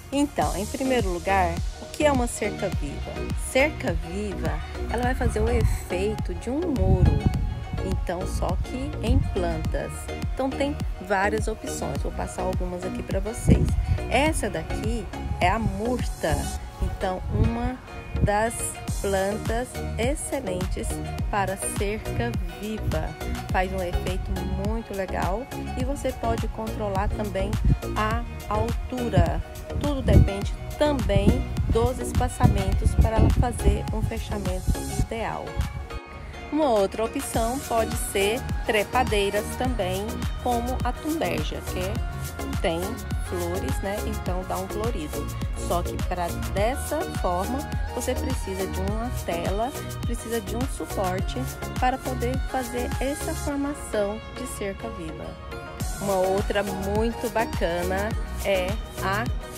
Então, em primeiro lugar, o que é uma cerca viva? Cerca viva, ela vai fazer o efeito de um muro, então só que em plantas. Então tem várias opções, vou passar algumas aqui para vocês. Essa daqui é a murta, então uma das plantas excelentes para cerca viva. Faz um efeito muito legal e você pode controlar também a altura. Tudo depende também dos espaçamentos para ela fazer um fechamento ideal. Uma outra opção pode ser trepadeiras também, como a tumbergia, que tem flores, né? Então dá um florido. Só que para dessa forma você precisa de uma tela, precisa de um suporte para poder fazer essa formação de cerca viva. Uma outra muito bacana é a